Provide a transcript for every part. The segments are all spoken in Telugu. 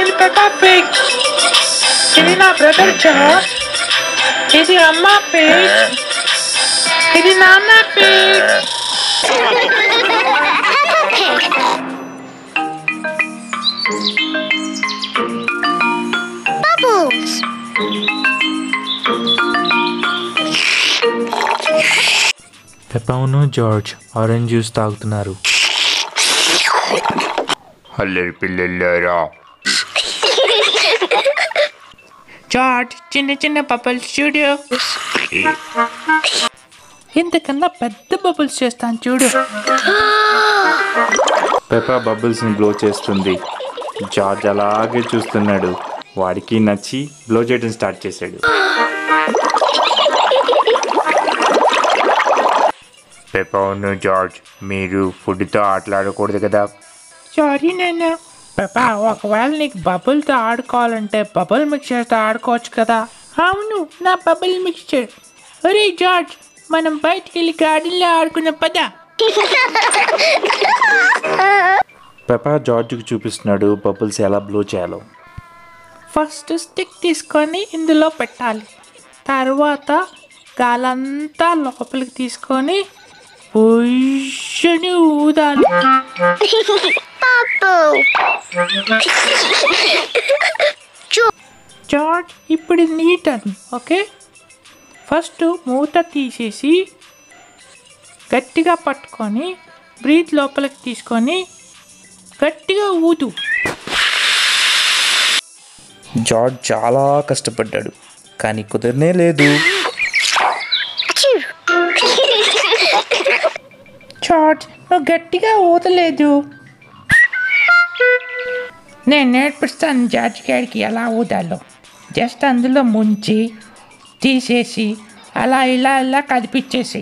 నేను పెప్పా పిగ్. ఇది నా బ్రదర్ జార్జ్. ఇది అమ్మ పిగ్. ఇది నాన్న పిగ్. Bubbles. పెప్పాను జార్జ్ ఆరెంజ్ జ్యూస్ తాగుతున్నారు. అల్లరి పిల్లలారా, జార్జ్ చిన్న చిన్న బబుల్స్ చూడు. ఇంతకన్నా పెద్ద బబుల్స్ చేస్తాను చూడు. పెప్పా బబుల్స్ని బ్లో చేస్తుంది. జార్జ్ అలాగే చూస్తున్నాడు. వాడికి నచ్చి బ్లో చేయడం స్టార్ట్ చేశాడు. పెప్పను జార్జ్, మీరు ఫుడ్తో ఆటలాడకూడదు కదా. సారీ నాన్న. పాపా, ఒకవేళ నీకు బబుల్తో ఆడుకోవాలంటే బబుల్ మిక్చర్తో ఆడుకోవచ్చు కదా. అవును, నా బబుల్ మిక్చర్. అరే జార్జ్, మనం బయటికి వెళ్ళి గార్డెన్లో ఆడుకున్న పద. పెప్పా జార్జ్కి చూపిస్తున్నాడు బబుల్స్ ఎలా బ్లో చేయాలో. ఫస్ట్ స్టిక్ తీసుకొని ఇందులో పెట్టాలి. తర్వాత గాలంతా లోపలికి తీసుకొని పొయ్యని ఊదాలి. జార్జ్, ఇప్పుడు నీ టర్న్. ఓకే, ఫస్ట్ మూత తీసేసి గట్టిగా పట్టుకొని బ్రీత్ లోపలికి తీసుకొని గట్టిగా ఊదు. జార్జ్ చాలా కష్టపడ్డాడు, కానీ కుదరనే లేదు. జార్జ్, నువ్వు గట్టిగా ఊదలేదు. నేను నేర్పిస్తాను జార్జ్ గారికి ఎలా ఊదాలో. జస్ట్ అందులో ముంచి తీసేసి అలా ఇలా ఇలా కదిపించేసి.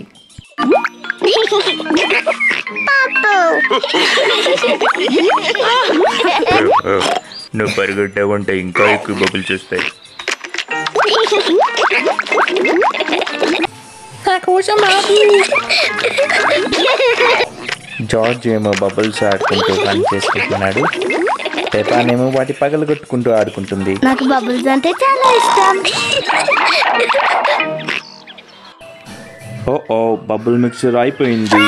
నువ్వు పరిగెట్టావంటే ఇంకా ఎక్కువ బబుల్స్ వస్తాయి. నా కోసం జార్జ్ ఏమో బబుల్స్ ఆడుకుంటూ పని చేసుకుంటున్నాడు. పెపానేమో వాటి పగలు కొట్టుకుంటూ ఆడుకుంటుంది. నాకు బబుల్స్ అంటే చాలా ఇష్టం. ఓ బబుల్ మిక్చర్ అయిపోయింది.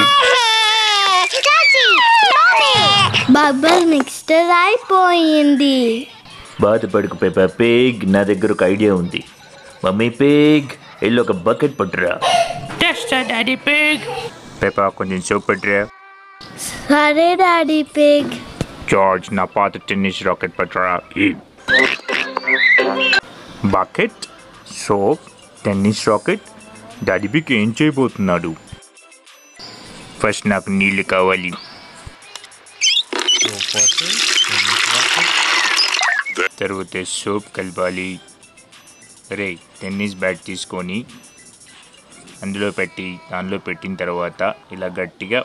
బబుల్ మిక్స్చర్ అయిపోయింది. బాధపడుకు పెప్పా పిగ్, నా దగ్గర ఒక ఐడియా ఉంది. మమ్మీ పిగ్, వెళ్ళి ఒక బకెట్ పట్టురా. Daddy pig. పెప్పా, కొంచెం సోప్ పట్టురా. సరే డాడీ పిగ్. జార్జ్, నా పాత టెన్నిస్ రాకెట్ పట్టురా. Bucket, soap, tennis racket. Daddy pig ఏం చేయబోతున్నాడు? ఫస్ట్ నాకు నీళ్ళు కావాలి. తర్వాత సోప్ కలపాలి. రే, టెన్నిస్ బ్యాట్ తీసుకొని అందులో పెట్టి దానిలో పెట్టిన తర్వాత ఇలా గట్టిగా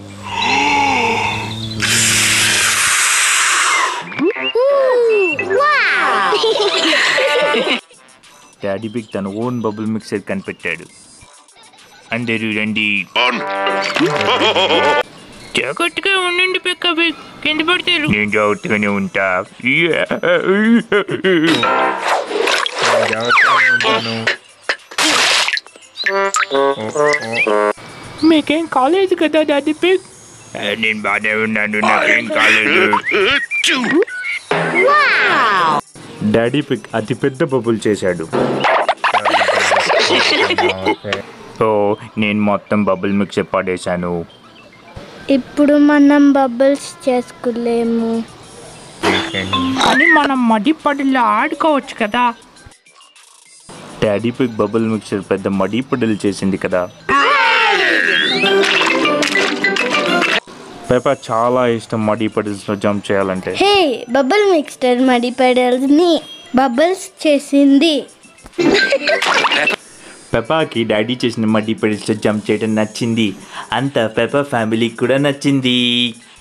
డాడీ బిగ్ తన ఓన్ బబుల్ మిక్సర్ కనిపెట్టాడు. అందరూ రండి. జాగ్రత్తగా ఉండండి పెక్క బిగ్, కింద పడతారు. నేను జాగ్రత్తగానే ఉంటా. మీకేం కాలేదు కదా డాడీ పిగ్? నేను బాగానే ఉన్నాను, నాకేం కాలేదు. డాడీ పిగ్ అతి పెద్ద బబుల్ చేశాడు. ఓ, నేను మొత్తం బబుల్ మిక్సర్ పడేశాను. ఇప్పుడు మనం బబుల్స్ చేసుకోలేము. కానీ మనం మడి పడిలో ఆడుకోవచ్చు కదా. డాడీ పిగ్ బబుల్ మిక్చర్ పెద్ద మడి పుడ్డలు చేసింది కదా. పెప్పా చాలా ఇష్టం మడి పడిల్స్లో జంప్ చేయాలంటే. Hey, bubble mixture muddy puddles ని బబుల్స్ చేసింది. పెప్పాకి డాడీ చేసిన మడి పడిల్స్లో జంప్ చేయడం నచ్చింది. అంతా పెప్పా ఫ్యామిలీకి కూడా నచ్చింది.